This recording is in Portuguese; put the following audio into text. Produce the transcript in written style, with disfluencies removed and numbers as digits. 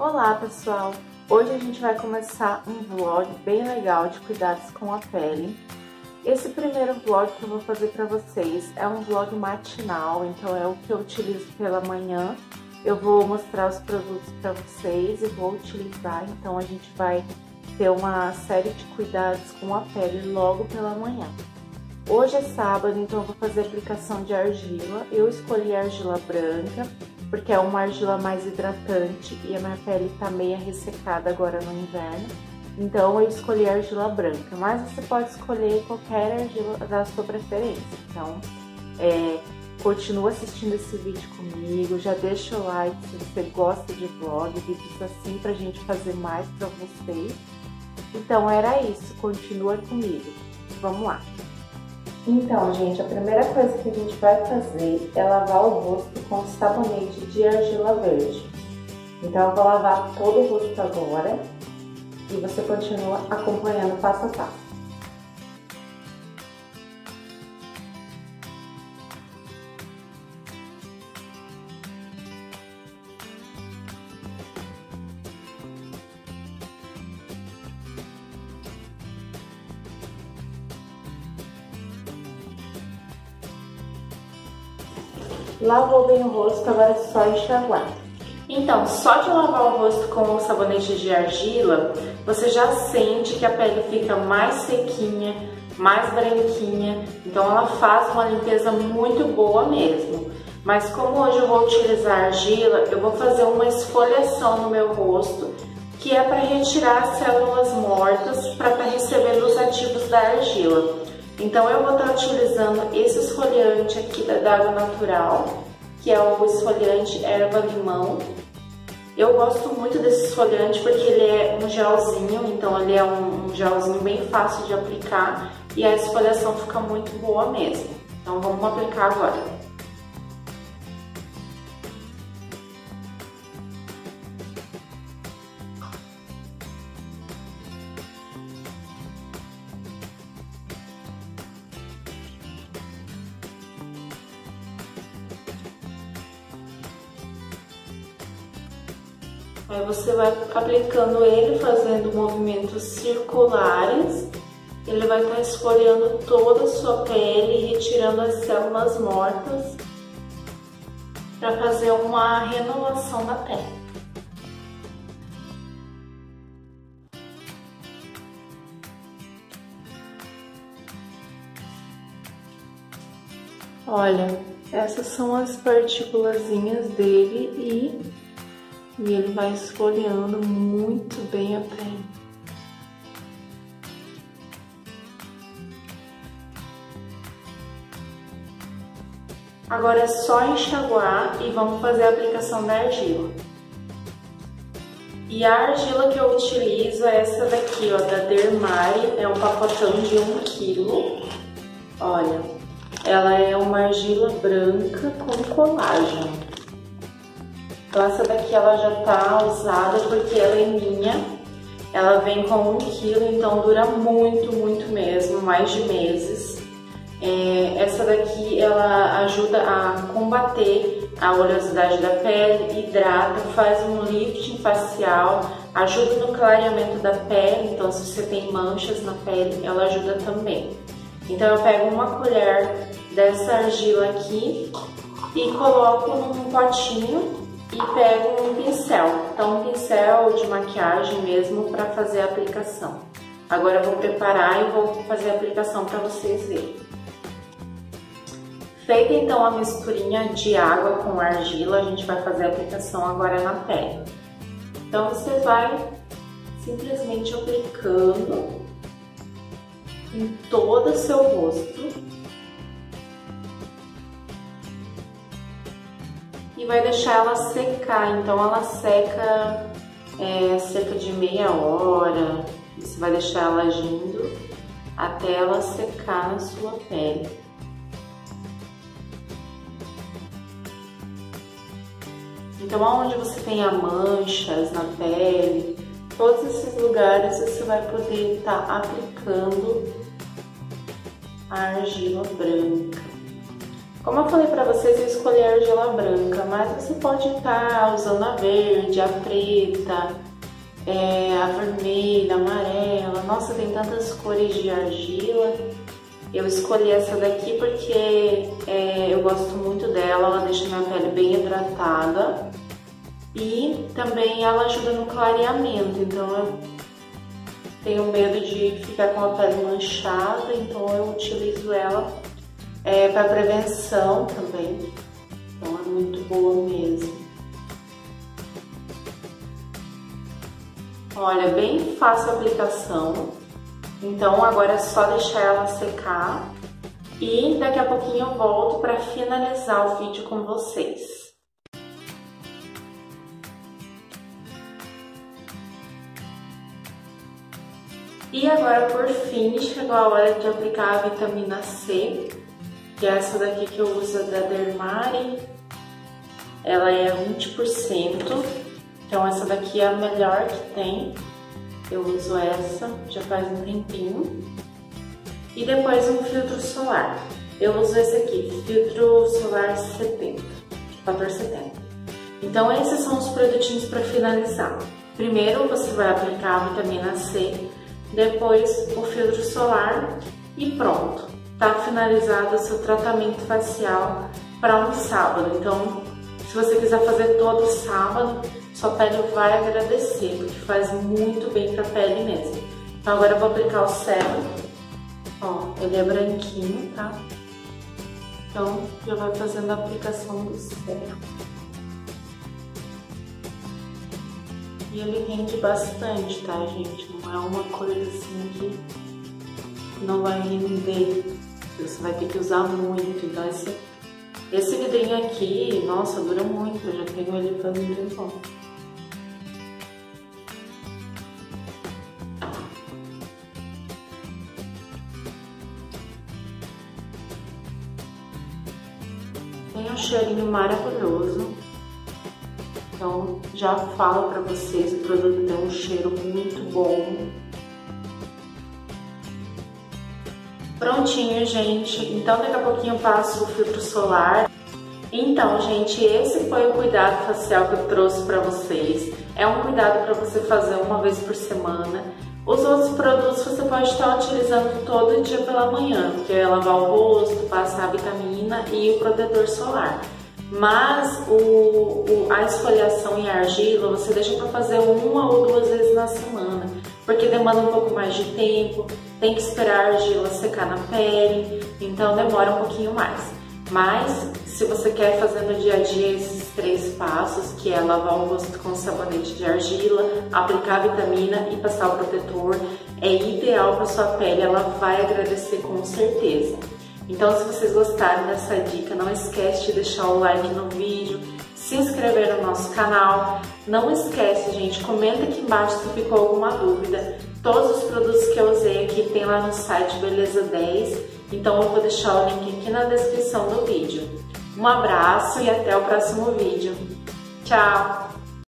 Olá pessoal, hoje a gente vai começar um vlog bem legal de cuidados com a pele. Esse primeiro vlog que eu vou fazer para vocês é um vlog matinal, então é o que eu utilizo pela manhã. Eu vou mostrar os produtos para vocês e vou utilizar, então a gente vai ter uma série de cuidados com a pele logo pela manhã. Hoje é sábado, então eu vou fazer aplicação de argila. Eu escolhi a argila branca, porque é uma argila mais hidratante e a minha pele tá meio ressecada agora no inverno. Então eu escolhi a argila branca, mas você pode escolher qualquer argila da sua preferência. Então, continua assistindo esse vídeo comigo, já deixa o like se você gosta de vlog, vídeos assim pra gente fazer mais pra vocês. Então era isso, continua comigo. Vamos lá! Então, gente, a primeira coisa que a gente vai fazer é lavar o rosto com sabonete de argila verde. Então, eu vou lavar todo o rosto agora e você continua acompanhando passo a passo. Lavou bem o rosto, agora é só enxaguar. Então, só de lavar o rosto com o sabonete de argila, você já sente que a pele fica mais sequinha, mais branquinha. Então ela faz uma limpeza muito boa mesmo. Mas como hoje eu vou utilizar argila, eu vou fazer uma esfoliação no meu rosto, que é para retirar as células mortas para estar recebendo os ativos da argila. Então eu vou estar utilizando esse esfoliante aqui da D'Água Natural, que é o esfoliante erva limão. Eu gosto muito desse esfoliante porque ele é um gelzinho, então ele é um gelzinho bem fácil de aplicar e a esfoliação fica muito boa mesmo. Então vamos aplicar agora. Aí você vai aplicando ele, fazendo movimentos circulares. Ele vai estar esfoliando toda a sua pele e retirando as células mortas para fazer uma renovação da pele. Olha, essas são as partículazinhas dele e ele vai esfoliando muito bem a pele. Agora é só enxaguar e vamos fazer a aplicação da argila. E a argila que eu utilizo é essa daqui, ó, da Dermari, é um pacotão de 1 kg. Olha, ela é uma argila branca com colágeno. Então essa daqui ela já tá usada porque ela é minha. Ela vem com 1 kg, então dura muito mesmo, mais de meses. Essa daqui ela ajuda a combater a oleosidade da pele, hidrata, faz um lifting facial, ajuda no clareamento da pele, então se você tem manchas na pele, ela ajuda também. Então eu pego uma colher dessa argila aqui e coloco num potinho e pego um pincel, então um pincel de maquiagem mesmo para fazer a aplicação. Agora eu vou preparar e vou fazer a aplicação para vocês verem. Feita então a misturinha de água com argila, a gente vai fazer a aplicação agora na pele. Então você vai simplesmente aplicando em todo o seu rosto. E vai deixar ela secar, então ela seca cerca de meia hora. Você vai deixar ela agindo até ela secar na sua pele. Então onde você tenha manchas na pele, todos esses lugares você vai poder estar aplicando a argila branca. Como eu falei pra vocês, eu escolhi a argila branca, mas você pode estar usando a verde, a preta, a vermelha, a amarela. Nossa, tem tantas cores de argila. Eu escolhi essa daqui porque eu gosto muito dela, ela deixa minha pele bem hidratada e também ela ajuda no clareamento, então eu tenho medo de ficar com a pele manchada, então eu utilizo ela para prevenção também, então é muito boa mesmo. Olha, bem fácil a aplicação. Então agora é só deixar ela secar e daqui a pouquinho eu volto para finalizar o vídeo com vocês. E agora, por fim, chegou a hora de aplicar a vitamina C, que é essa daqui que eu uso da Dermari. Ela é 20%, então essa daqui é a melhor que tem. Eu uso essa já faz um tempinho. E depois um filtro solar. Eu uso esse aqui, filtro solar 70, fator 70. Então esses são os produtinhos para finalizar. Primeiro você vai aplicar a vitamina C, depois o filtro solar e pronto. Tá finalizado o seu tratamento facial para um sábado. Então, se você quiser fazer todo sábado, sua pele vai agradecer, porque faz muito bem pra pele mesmo. Então agora eu vou aplicar o sérum. Ó, ele é branquinho, tá? Então já vai fazendo a aplicação do sérum. E ele rende bastante, tá, gente? Não é uma coisa assim que não vai render. Você vai ter que usar muito. Então esse vidrinho aqui, nossa, dura muito. Eu já tenho ele faz um tempão. Tem um cheirinho maravilhoso, então já falo pra vocês, o produto tem um cheiro muito bom. Prontinho, gente, então daqui a pouquinho eu passo o filtro solar. Então, gente, esse foi o cuidado facial que eu trouxe pra vocês. É um cuidado pra você fazer uma vez por semana. Os outros produtos você pode estar utilizando todo dia pela manhã, que é lavar o rosto, passar a vitamina e o protetor solar. Mas a esfoliação e a argila você deixa para fazer uma ou duas vezes na semana, porque demanda um pouco mais de tempo, tem que esperar a argila secar na pele, então demora um pouquinho mais. Mas se você quer fazer no dia a dia esses 3 passos, que é lavar o rosto com sabonete de argila, aplicar a vitamina e passar o protetor, é ideal para sua pele, ela vai agradecer com certeza. Então, se vocês gostaram dessa dica, não esquece de deixar o like no vídeo, se inscrever no nosso canal. Não esquece, gente, comenta aqui embaixo se ficou alguma dúvida. Todos os produtos que eu usei aqui tem lá no site Beleza 10. Então eu vou deixar o link aqui na descrição do vídeo. Um abraço e até o próximo vídeo. Tchau!